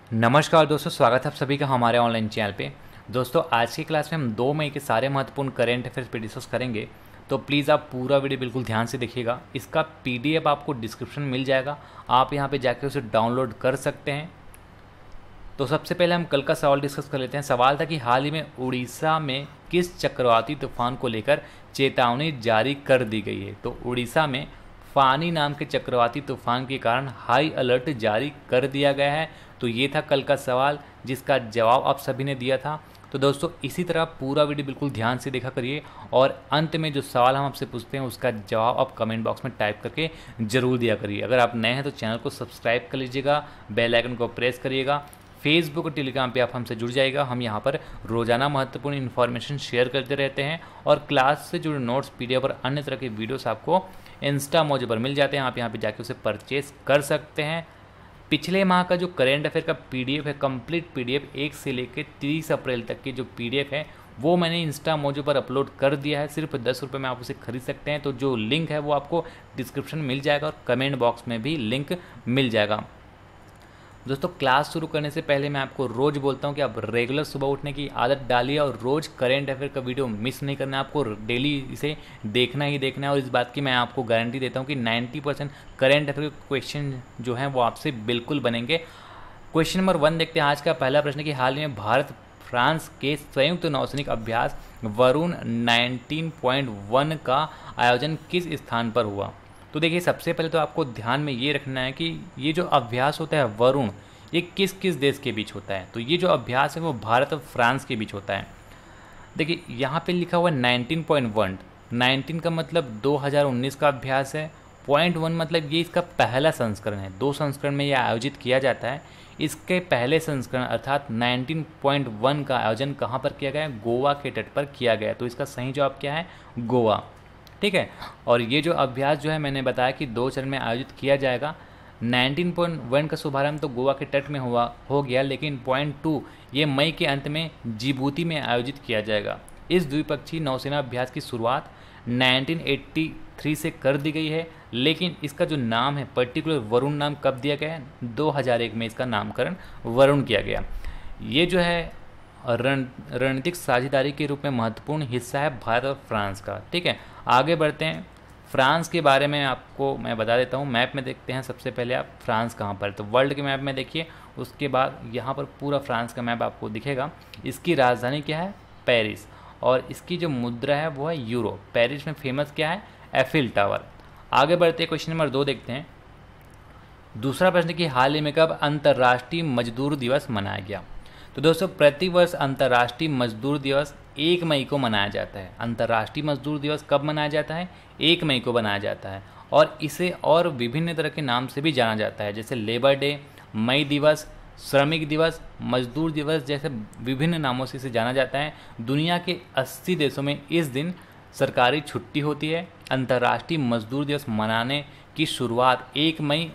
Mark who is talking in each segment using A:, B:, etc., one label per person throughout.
A: नमस्कार दोस्तों, स्वागत है आप सभी का हमारे ऑनलाइन चैनल पे। दोस्तों, आज की क्लास में हम 2 मई के सारे महत्वपूर्ण करेंट अफेयर्स पे डिस्कस करेंगे। तो प्लीज़ आप पूरा वीडियो बिल्कुल ध्यान से देखिएगा। इसका पीडीएफ आपको डिस्क्रिप्शन में मिल जाएगा, आप यहाँ पे जाके उसे डाउनलोड कर सकते हैं। तो सबसे पहले हम कल का सवाल डिस्कस कर लेते हैं। सवाल था कि हाल ही में उड़ीसा में किस चक्रवाती तूफान को लेकर चेतावनी जारी कर दी गई है। तो उड़ीसा में फानी नाम के चक्रवाती तूफान के कारण हाई अलर्ट जारी कर दिया गया है। तो ये था कल का सवाल, जिसका जवाब आप सभी ने दिया था। तो दोस्तों, इसी तरह पूरा वीडियो बिल्कुल ध्यान से देखा करिए और अंत में जो सवाल हम आपसे पूछते हैं उसका जवाब आप कमेंट बॉक्स में टाइप करके ज़रूर दिया करिए। अगर आप नए हैं तो चैनल को सब्सक्राइब कर लीजिएगा, बेल आइकन को प्रेस करिएगा। फेसबुक और टेलीग्राम पे आप हमसे जुड़ जाइएगा। हम यहाँ पर रोजाना महत्वपूर्ण इन्फॉर्मेशन शेयर करते रहते हैं और क्लास से जुड़े नोट्स, पीडीएफ और अन्य तरह के वीडियोस आपको इंस्टा मोजो पर मिल जाते हैं। आप यहाँ पे जाके उसे परचेज कर सकते हैं। पिछले माह का जो करेंट अफेयर का पीडीएफ है, कंप्लीट पीडीएफ 1 से लेकर 30 अप्रैल तक की जो पीडीएफ है वो मैंने इंस्टा मोजो पर अपलोड कर दिया है। सिर्फ 10 रुपये में आप उसे खरीद सकते हैं। तो जो लिंक है वो आपको डिस्क्रिप्शन में मिल जाएगा और कमेंट बॉक्स में भी लिंक मिल जाएगा। दोस्तों, क्लास शुरू करने से पहले मैं आपको रोज़ बोलता हूँ कि आप रेगुलर सुबह उठने की आदत डालिए और रोज़ करेंट अफेयर का वीडियो मिस नहीं करना है। आपको डेली इसे देखना ही देखना है और इस बात की मैं आपको गारंटी देता हूँ कि 90% करेंट अफेयर के क्वेश्चन जो हैं वो आपसे बिल्कुल बनेंगे। क्वेश्चन नंबर 1 देखते हैं। आज का पहला प्रश्न कि हाल में भारत फ्रांस के संयुक्त नौसैनिक अभ्यास वरुण 19.1 का आयोजन किस स्थान पर हुआ। तो देखिए, सबसे पहले तो आपको ध्यान में ये रखना है कि ये जो अभ्यास होता है वरुण, ये किस किस देश के बीच होता है। तो ये जो अभ्यास है वो भारत और फ्रांस के बीच होता है। देखिए, यहाँ पे लिखा हुआ है 19.1। 19 का मतलब 2019 का अभ्यास है। 0.1 मतलब ये इसका पहला संस्करण है। 2 संस्करण में यह आयोजित किया जाता है। इसके पहले संस्करण अर्थात 19.1 का आयोजन कहाँ पर किया गया है? गोवा के तट पर किया गया। तो इसका सही जवाब क्या है? गोवा। ठीक है। और ये जो अभ्यास जो है मैंने बताया कि 2 चरण में आयोजित किया जाएगा। 19.1 का शुभारंभ तो गोवा के तट में हो गया, लेकिन 0.2 ये मई के अंत में जिबूती में आयोजित किया जाएगा। इस द्विपक्षीय नौसेना अभ्यास की शुरुआत 1983 से कर दी गई है, लेकिन इसका जो नाम है पर्टिकुलर वरुण नाम कब दिया गया है? 2001 में इसका नामकरण वरुण किया गया। ये जो है रणनीतिक साझेदारी के रूप में महत्वपूर्ण हिस्सा है भारत और फ्रांस का। ठीक है, आगे बढ़ते हैं। फ्रांस के बारे में आपको मैं बता देता हूँ। मैप में देखते हैं सबसे पहले आप फ्रांस कहाँ पर। तो वर्ल्ड के मैप में देखिए, उसके बाद यहाँ पर पूरा फ्रांस का मैप आपको दिखेगा। इसकी राजधानी क्या है? पेरिस। और इसकी जो मुद्रा है वो है यूरो। पेरिस में फेमस क्या है? Eiffel Tower. आगे बढ़ते हैं, क्वेश्चन नंबर 2 देखते हैं। दूसरा प्रश्न कि हाल ही में कब अंतर्राष्ट्रीय मजदूर दिवस मनाया गया। तो दोस्तों, प्रतिवर्ष अंतर्राष्ट्रीय मजदूर दिवस 1 मई को मनाया जाता है। अंतर्राष्ट्रीय मजदूर दिवस कब मनाया जाता है? 1 मई को मनाया जाता है। और इसे और विभिन्न तरह के नाम से भी जाना जाता है, जैसे लेबर डे, मई दिवस, श्रमिक दिवस, मजदूर दिवस जैसे विभिन्न नामों से इसे जाना जाता है। दुनिया के 80 देशों में इस दिन सरकारी छुट्टी होती है। अंतर्राष्ट्रीय मजदूर दिवस मनाने की शुरुआत 1 मई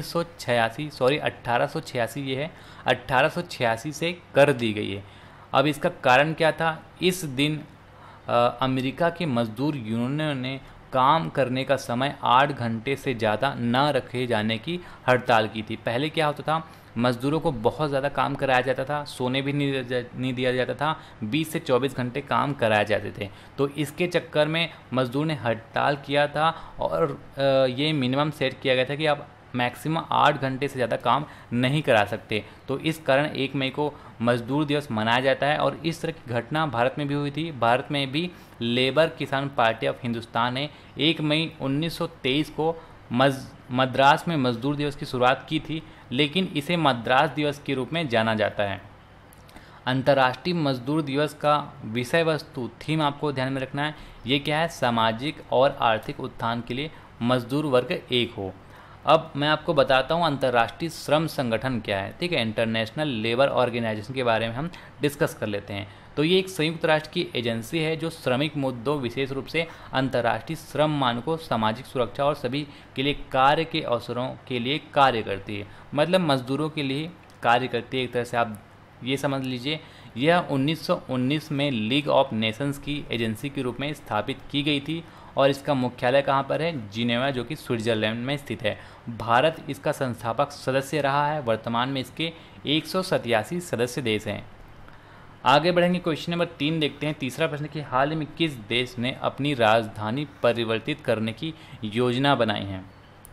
A: 1886 ये है 1886 से कर दी गई है। अब इसका कारण क्या था? इस दिन अमेरिका के मजदूर यूनियनों ने काम करने का समय 8 घंटे से ज़्यादा न रखे जाने की हड़ताल की थी। पहले क्या होता था? मजदूरों को बहुत ज़्यादा काम कराया जाता था, सोने भी नहीं दिया जाता था, 20 से 24 घंटे काम कराए जाते थे। तो इसके चक्कर में मजदूर ने हड़ताल किया था और ये मिनिमम सेट किया गया था कि आप मैक्सिमम 8 घंटे से ज़्यादा काम नहीं करा सकते। तो इस कारण 1 मई को मजदूर दिवस मनाया जाता है। और इस तरह की घटना भारत में भी हुई थी। भारत में भी लेबर किसान पार्टी ऑफ हिंदुस्तान ने 1 मई 1923 को मद्रास में मजदूर दिवस की शुरुआत की थी, लेकिन इसे मद्रास दिवस के रूप में जाना जाता है। अंतर्राष्ट्रीय मजदूर दिवस का विषय वस्तु थीम आपको ध्यान में रखना है। ये क्या है? सामाजिक और आर्थिक उत्थान के लिए मजदूर वर्ग एक हो। अब मैं आपको बताता हूँ अंतर्राष्ट्रीय श्रम संगठन क्या है। ठीक है, इंटरनेशनल लेबर ऑर्गेनाइजेशन के बारे में हम डिस्कस कर लेते हैं। तो ये एक संयुक्त राष्ट्र की एजेंसी है जो श्रमिक मुद्दों, विशेष रूप से अंतर्राष्ट्रीय श्रम मानकों, सामाजिक सुरक्षा और सभी के लिए कार्य के अवसरों के लिए कार्य करती है। मतलब मजदूरों के लिए कार्य करती है, एक तरह से आप ये समझ लीजिए। यह 1919 में लीग ऑफ नेशंस की एजेंसी के रूप में स्थापित की गई थी और इसका मुख्यालय कहाँ पर है? जिनेवा, जो कि स्विट्जरलैंड में स्थित है। भारत इसका संस्थापक सदस्य रहा है। वर्तमान में इसके 187 सदस्य देश हैं। आगे बढ़ेंगे, क्वेश्चन नंबर 3 देखते हैं। तीसरा प्रश्न कि हाल ही में किस देश ने अपनी राजधानी परिवर्तित करने की योजना बनाई है?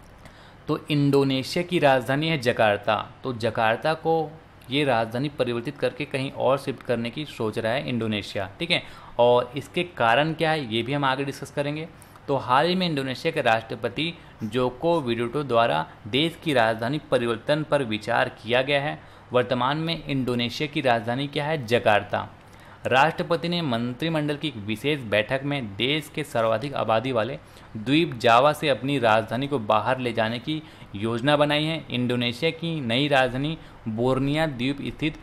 A: तो इंडोनेशिया की राजधानी है जकार्ता। तो जकार्ता को ये राजधानी परिवर्तित करके कहीं और शिफ्ट करने की सोच रहा है इंडोनेशिया, ठीक है। और इसके कारण क्या है ये भी हम आगे डिस्कस करेंगे। तो हाल ही में इंडोनेशिया के राष्ट्रपति जोको विडोडो द्वारा देश की राजधानी परिवर्तन पर विचार किया गया है। वर्तमान में इंडोनेशिया की राजधानी क्या है? जकार्ता। राष्ट्रपति ने मंत्रिमंडल की एक विशेष बैठक में देश के सर्वाधिक आबादी वाले द्वीप जावा से अपनी राजधानी को बाहर ले जाने की योजना बनाई है। इंडोनेशिया की नई राजधानी बोर्निया द्वीप स्थित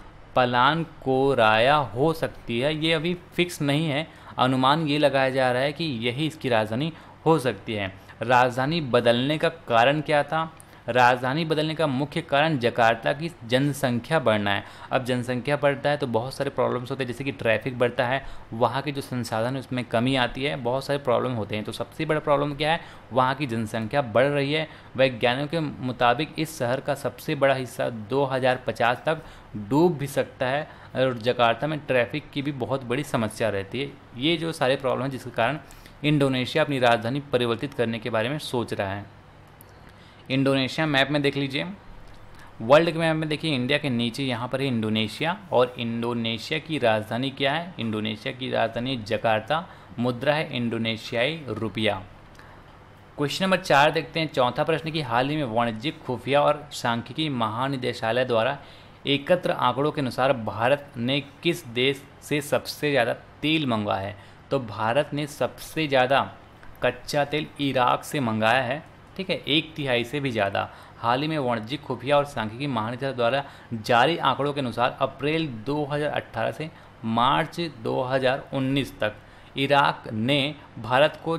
A: पलानकोराया हो सकती है। ये अभी फिक्स नहीं है, अनुमान ये लगाया जा रहा है कि यही इसकी राजधानी हो सकती है। राजधानी बदलने का कारण क्या था? राजधानी बदलने का मुख्य कारण जकार्ता की जनसंख्या बढ़ना है। अब जनसंख्या बढ़ता है तो बहुत सारे प्रॉब्लम्स होते हैं, जैसे कि ट्रैफिक बढ़ता है, वहाँ के जो संसाधन है उसमें कमी आती है, बहुत सारे प्रॉब्लम होते हैं। तो सबसे बड़ा प्रॉब्लम क्या है? वहाँ की जनसंख्या बढ़ रही है। वैज्ञानिकों के मुताबिक इस शहर का सबसे बड़ा हिस्सा 2050 तक डूब भी सकता है और जकार्ता में ट्रैफिक की भी बहुत बड़ी समस्या रहती है। ये जो सारे प्रॉब्लम हैं जिसके कारण इंडोनेशिया अपनी राजधानी परिवर्तित करने के बारे में सोच रहा है। इंडोनेशिया मैप में देख लीजिए, वर्ल्ड के मैप में देखिए, इंडिया के नीचे यहाँ पर है इंडोनेशिया और इंडोनेशिया की राजधानी क्या है? इंडोनेशिया की राजधानी जकार्ता। मुद्रा है इंडोनेशियाई रुपया। क्वेश्चन नंबर 4 देखते हैं। चौथा प्रश्न कि हाल ही में वाणिज्यिक खुफिया और सांख्यिकी महानिदेशालय द्वारा एकत्र आंकड़ों के अनुसार भारत ने किस देश से सबसे ज़्यादा तेल मंगवाया है? तो भारत ने सबसे ज़्यादा कच्चा तेल इराक से मंगाया है, ठीक है, 1/3 से भी ज़्यादा। हाल ही में वाणिज्यिक खुफिया और सांख्यिकी महानिदेशालय द्वारा जारी आंकड़ों के अनुसार अप्रैल 2018 से मार्च 2019 तक इराक ने भारत को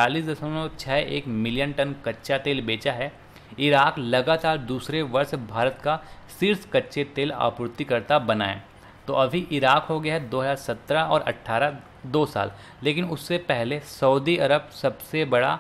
A: 46.61 मिलियन टन कच्चा तेल बेचा है। इराक लगातार दूसरे वर्ष भारत का शीर्ष कच्चे तेल आपूर्तिकर्ता बना है। तो अभी इराक हो गया है 2017 और 18 2 साल, लेकिन उससे पहले सऊदी अरब सबसे बड़ा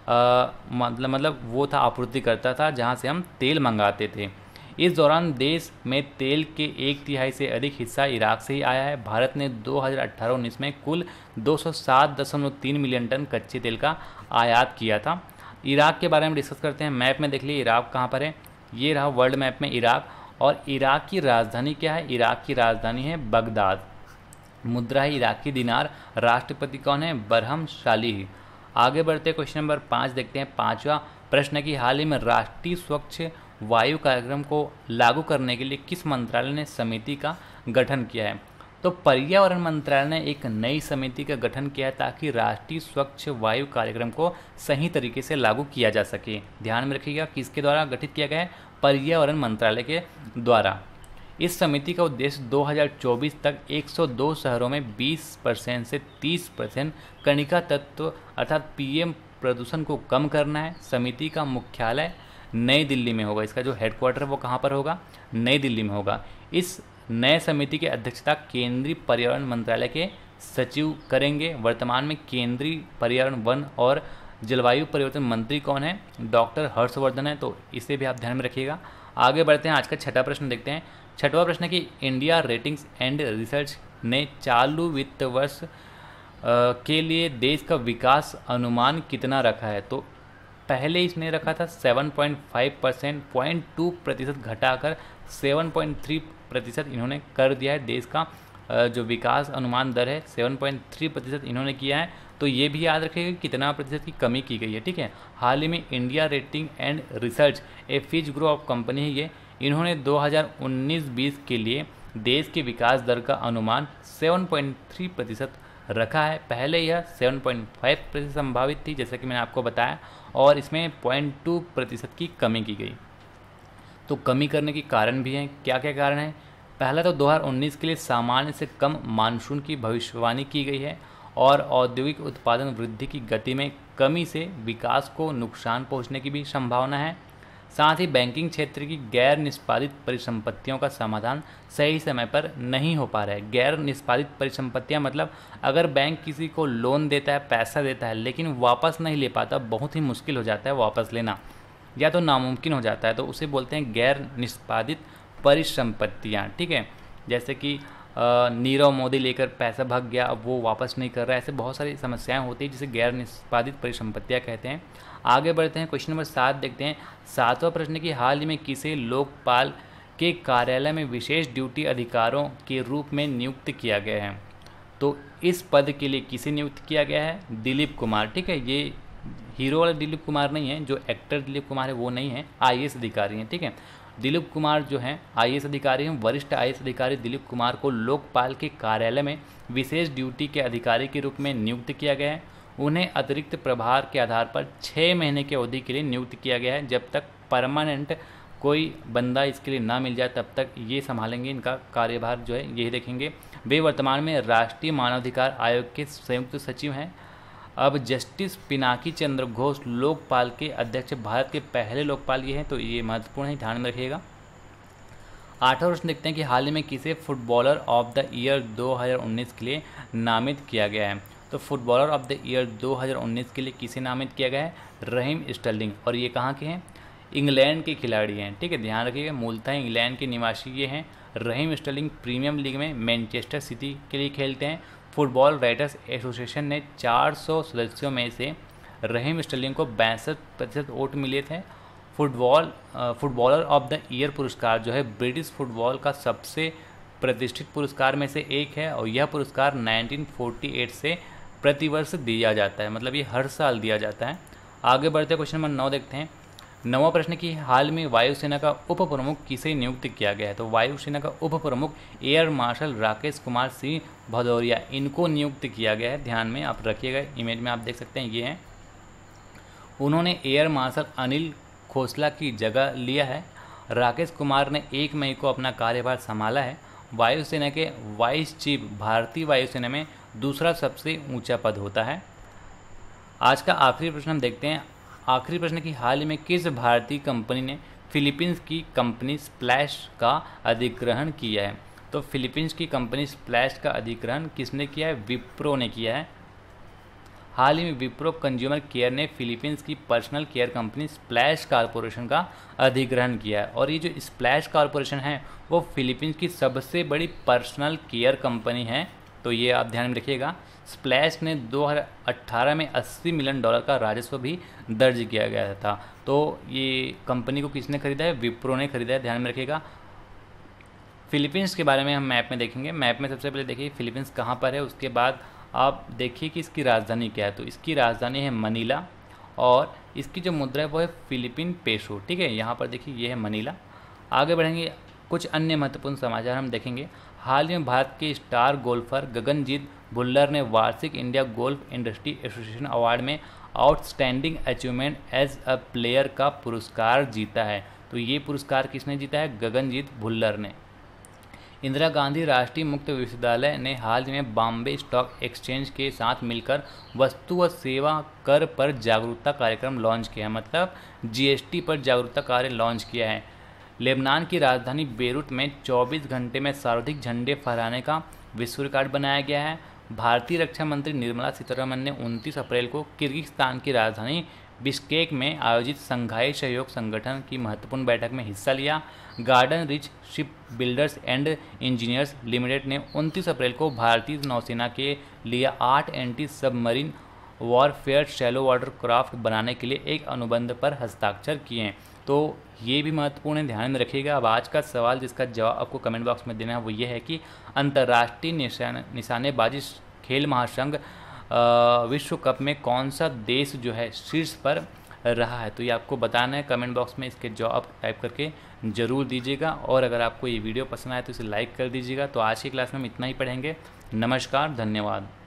A: मतलब वो था, आपूर्तिकर्ता था, जहां से हम तेल मंगाते थे। इस दौरान देश में तेल के 1/3 से अधिक हिस्सा इराक से ही आया है। भारत ने 2018-19 में कुल 207.3 मिलियन टन कच्चे तेल का आयात किया था। इराक के बारे में डिस्कस करते हैं। मैप में देख लीजिए इराक कहाँ पर है, ये रहा वर्ल्ड मैप में इराक। और इराक की राजधानी क्या है? इराक की राजधानी है बगदाद। मुद्रा है इराकी दिनार। राष्ट्रपति कौन है? बरहम सालिह। आगे बढ़ते क्वेश्चन नंबर 5 देखते हैं। पांचवा प्रश्न की हाल ही में राष्ट्रीय स्वच्छ वायु कार्यक्रम को लागू करने के लिए किस मंत्रालय ने समिति का गठन किया है? तो पर्यावरण मंत्रालय ने एक नई समिति का गठन किया है ताकि राष्ट्रीय स्वच्छ वायु कार्यक्रम को सही तरीके से लागू किया जा सके। ध्यान में रखिएगा किसके द्वारा गठित किया गया है? पर्यावरण मंत्रालय के द्वारा। इस समिति का उद्देश्य 2024 तक 102 शहरों में 20% से 30% कणिका तत्व अर्थात पीएम प्रदूषण को कम करना है। समिति का मुख्यालय नई दिल्ली में होगा। इसका जो हेडक्वार्टर है वो कहाँ पर होगा? नई दिल्ली में होगा। इस नए समिति की अध्यक्षता केंद्रीय पर्यावरण मंत्रालय के सचिव करेंगे। वर्तमान में केंद्रीय पर्यावरण, वन और जलवायु परिवर्तन मंत्री कौन है? डॉक्टर हर्षवर्धन है। तो इसे भी आप ध्यान में रखिएगा। आगे बढ़ते हैं, आज का छठा प्रश्न देखते हैं। छठवां प्रश्न कि इंडिया रेटिंग्स एंड रिसर्च ने चालू वित्त वर्ष के लिए देश का विकास अनुमान कितना रखा है? तो पहले इसने रखा था 7.5%, 0.2% घटाकर 7.3% इन्होंने कर दिया है। देश का जो विकास अनुमान दर है 7.3% इन्होंने किया है। तो ये भी याद रखिएगा कितना प्रतिशत की कमी की गई है, ठीक है। हाल ही में India rating and research a Fitch group of company है ये, इन्होंने 2019-20 के लिए देश के विकास दर का अनुमान 7.3% रखा है। पहले यह 7.5% संभावित थी, जैसा कि मैंने आपको बताया, और इसमें 0.2% की कमी की गई। तो कमी करने के कारण भी हैं। क्या क्या कारण हैं? पहला तो 2019 के लिए सामान्य से कम मानसून की भविष्यवाणी की गई है और औद्योगिक उत्पादन वृद्धि की गति में कमी से विकास को नुकसान पहुंचने की भी संभावना है। साथ ही बैंकिंग क्षेत्र की गैर निष्पादित परिसंपत्तियों का समाधान सही समय पर नहीं हो पा रहा है। गैर निष्पादित परिसंपत्तियां मतलब अगर बैंक किसी को लोन देता है, पैसा देता है, लेकिन वापस नहीं ले पाता, बहुत ही मुश्किल हो जाता है वापस लेना या तो नामुमकिन हो जाता है, तो उसे बोलते हैं गैर निष्पादित परिसंपत्तियाँ। ठीक है, जैसे कि नीरव मोदी लेकर पैसा भाग गया, अब वो वापस नहीं कर रहा है, ऐसे बहुत सारी समस्याएं होती हैं जिसे गैर निष्पादित परिसंपत्तियां कहते हैं। आगे बढ़ते हैं, क्वेश्चन नंबर 7 देखते हैं। 7वां प्रश्न की हाल ही में किसे लोकपाल के कार्यालय में विशेष ड्यूटी अधिकारों के रूप में नियुक्त किया गया है? तो इस पद के लिए किसे नियुक्त किया गया है? दिलीप कुमार। ठीक है, ये हीरो वाला दिलीप कुमार नहीं है, जो एक्टर दिलीप कुमार है वो नहीं है, IAS अधिकारी हैं। ठीक है, दिलीप कुमार जो हैं IAS अधिकारी हैं। वरिष्ठ IAS अधिकारी दिलीप कुमार को लोकपाल के कार्यालय में विशेष ड्यूटी के अधिकारी के रूप में नियुक्त किया गया है। उन्हें अतिरिक्त प्रभार के आधार पर 6 महीने की अवधि के लिए नियुक्त किया गया है। जब तक परमानेंट कोई बंदा इसके लिए ना मिल जाए तब तक ये संभालेंगे, इनका कार्यभार जो है यही देखेंगे। वे वर्तमान में राष्ट्रीय मानवाधिकार आयोग के संयुक्त सचिव हैं। अब जस्टिस पिनाकी चंद्र घोष लोकपाल के अध्यक्ष, भारत के पहले लोकपाल ये हैं, तो ये महत्वपूर्ण है, ध्यान में रखिएगा। 8वां प्रश्न देखते हैं कि हाल ही में किसे फुटबॉलर ऑफ द ईयर 2019 के लिए नामित किया गया है? तो फुटबॉलर ऑफ द ईयर 2019 के लिए किसे नामित किया गया है? Raheem Sterling. और ये कहाँ के हैं? इंग्लैंड के खिलाड़ी हैं। ठीक है, ध्यान रखिएगा, मूलतः इंग्लैंड के निवासी ये हैं। रहीम स्टर्लिंग प्रीमियम लीग में मैनचेस्टर सिटी के लिए खेलते हैं। फुटबॉल राइटर्स एसोसिएशन ने 400 सदस्यों में से रहीम स्टर्लिंग को 62% वोट मिले थे। फुटबॉलर ऑफ द ईयर पुरस्कार जो है ब्रिटिश फुटबॉल का सबसे प्रतिष्ठित पुरस्कार में से एक है और यह पुरस्कार 1948 से प्रतिवर्ष दिया जाता है, मतलब ये हर साल दिया जाता है। आगे बढ़ते क्वेश्चन नंबर 9 देखते हैं। 9वां प्रश्न की हाल में वायुसेना का उप प्रमुख किसे नियुक्त किया गया है? तो वायुसेना का उप प्रमुख एयर मार्शल राकेश कुमार सिंह भदौरिया, इनको नियुक्त किया गया है। ध्यान में आप रखिएगा, इमेज में आप देख सकते हैं, ये हैं। उन्होंने एयर मार्शल अनिल खोसला की जगह लिया है। राकेश कुमार ने 1 मई को अपना कार्यभार संभाला है। वायुसेना के वाइस चीफ भारतीय वायुसेना में दूसरा सबसे ऊंचा पद होता है। आज का आखिरी प्रश्न हम देखते हैं। आखिरी प्रश्न की हाल ही में किस भारतीय कंपनी ने फिलीपींस की कंपनी स्प्लैश का अधिग्रहण किया है? तो फिलीपींस की कंपनी स्प्लैश का अधिग्रहण किसने किया है? विप्रो ने किया है। हाल ही में विप्रो कंज्यूमर केयर ने फिलीपींस की personal care company Splash corporation का अधिग्रहण किया है। और ये जो स्प्लैश कॉरपोरेशन है वो फिलीपींस की सबसे बड़ी पर्सनल केयर कंपनी है, तो ये आप ध्यान में रखिएगा। स्प्लैश ने 2018 में $80 मिलियन का राजस्व भी दर्ज किया गया था। तो ये कंपनी को किसने खरीदा है? विप्रो ने खरीदा है, ध्यान में रखिएगा। फिलीपींस के बारे में हम मैप में देखेंगे। मैप में सबसे पहले देखिए फिलीपींस कहाँ पर है, उसके बाद आप देखिए कि इसकी राजधानी क्या है। तो इसकी राजधानी है मनीला और इसकी जो मुद्रा है वो है फिलीपीन पेसो। ठीक है, यहाँ पर देखिए ये है मनीला। आगे बढ़ेंगे, कुछ अन्य महत्वपूर्ण समाचार हम देखेंगे। हाल ही में भारत के स्टार गोल्फर गगनजीत भुल्लर ने वार्षिक India golf industry association award में outstanding achievement as a player का पुरस्कार जीता है। तो ये पुरस्कार किसने जीता है? गगनजीत भुल्लर ने। इंदिरा गांधी राष्ट्रीय मुक्त विश्वविद्यालय ने हाल ही में बॉम्बे स्टॉक एक्सचेंज के साथ मिलकर वस्तु व सेवा कर पर जागरूकता कार्यक्रम लॉन्च किया है, मतलब GST पर जागरूकता कार्य लॉन्च किया है। लेबनान की राजधानी बेरूत में 24 घंटे में सर्वाधिक झंडे फहराने का विश्व रिकॉर्ड बनाया गया है। भारतीय रक्षा मंत्री निर्मला सीतारमण ने 29 अप्रैल को किर्गिस्तान की राजधानी बिश्केक में आयोजित संघाई सहयोग संगठन की महत्वपूर्ण बैठक में हिस्सा लिया। Garden reach ship builders and engineers limited ने 29 अप्रैल को भारतीय नौसेना के लिए 8 anti submarine warfare shallow water craft बनाने के लिए एक अनुबंध पर हस्ताक्षर किए हैं। तो ये भी महत्वपूर्ण है, ध्यान में रखिएगा। अब आज का सवाल जिसका जवाब आपको कमेंट बॉक्स में देना है वो ये है कि अंतर्राष्ट्रीय निशानेबाजी खेल महासंघ विश्व कप में कौन सा देश जो है शीर्ष पर रहा है? तो ये आपको बताना है, कमेंट बॉक्स में इसके जवाब टाइप करके ज़रूर दीजिएगा। और अगर आपको ये वीडियो पसंद आए तो इसे लाइक कर दीजिएगा। तो आज की क्लास में हम इतना ही पढ़ेंगे। नमस्कार, धन्यवाद।